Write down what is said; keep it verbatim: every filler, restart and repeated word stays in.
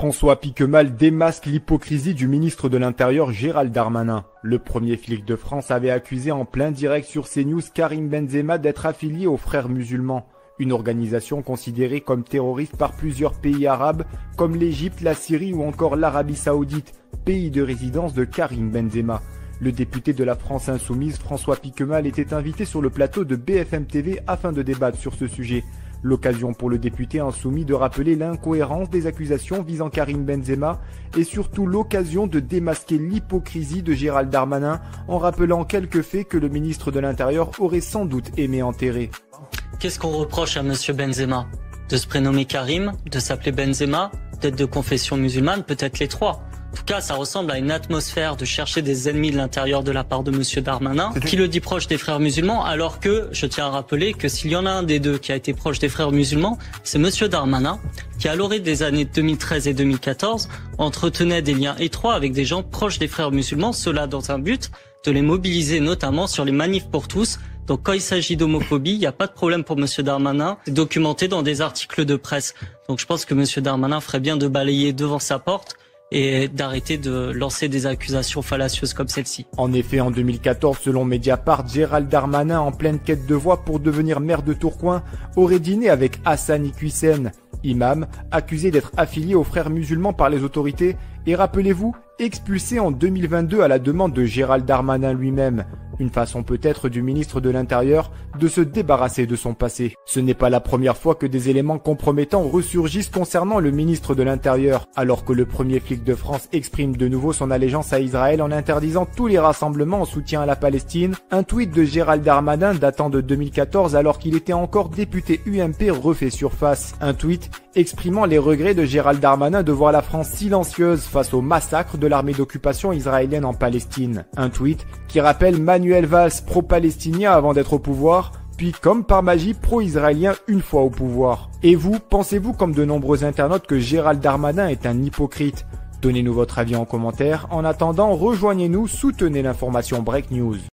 François Piquemal démasque l'hypocrisie du ministre de l'Intérieur Gérald Darmanin. Le premier flic de France avait accusé en plein direct sur CNews Karim Benzema d'être affilié aux Frères musulmans, une organisation considérée comme terroriste par plusieurs pays arabes comme l'Égypte, la Syrie ou encore l'Arabie Saoudite, pays de résidence de Karim Benzema. Le député de la France Insoumise, François Piquemal, était invité sur le plateau de B F M T V afin de débattre sur ce sujet. L'occasion pour le député insoumis de rappeler l'incohérence des accusations visant Karim Benzema et surtout l'occasion de démasquer l'hypocrisie de Gérald Darmanin en rappelant quelques faits que le ministre de l'Intérieur aurait sans doute aimé enterrer. Qu'est-ce qu'on reproche à monsieur Benzema? De se prénommer Karim, de s'appeler Benzema, d'être de confession musulmane, peut-être les trois. En tout cas, ça ressemble à une atmosphère de chercher des ennemis de l'intérieur de la part de monsieur Darmanin, qui le dit proche des frères musulmans, alors que, je tiens à rappeler que s'il y en a un des deux qui a été proche des frères musulmans, c'est monsieur Darmanin, qui à l'orée des années deux mille treize et deux mille quatorze, entretenait des liens étroits avec des gens proches des frères musulmans, cela dans un but de les mobiliser notamment sur les manifs pour tous. Donc quand il s'agit d'homophobie, il n'y a pas de problème pour monsieur Darmanin, c'est documenté dans des articles de presse. Donc je pense que monsieur Darmanin ferait bien de balayer devant sa porte et d'arrêter de lancer des accusations fallacieuses comme celle-ci. En effet, en deux mille quatorze, selon Mediapart, Gérald Darmanin, en pleine quête de voix pour devenir maire de Tourcoing, aurait dîné avec Hassan Iquissen, imam, accusé d'être affilié aux frères musulmans par les autorités et, rappelez-vous, expulsé en deux mille vingt-deux à la demande de Gérald Darmanin lui-même. Une façon peut-être du ministre de l'Intérieur de se débarrasser de son passé. Ce n'est pas la première fois que des éléments compromettants ressurgissent concernant le ministre de l'Intérieur, alors que le premier flic de France exprime de nouveau son allégeance à Israël en interdisant tous les rassemblements en soutien à la Palestine. Un tweet de Gérald Darmanin datant de deux mille quatorze alors qu'il était encore député U M P refait surface. Un tweet exprimant les regrets de Gérald Darmanin de voir la France silencieuse face au massacre de l'armée d'occupation israélienne en Palestine. Un tweet qui rappelle Manuel Valls pro-palestinien avant d'être au pouvoir, puis comme par magie pro-israélien une fois au pouvoir. Et vous, pensez-vous comme de nombreux internautes que Gérald Darmanin est un hypocrite? Donnez-nous votre avis en commentaire. En attendant, rejoignez-nous, soutenez l'information Break News.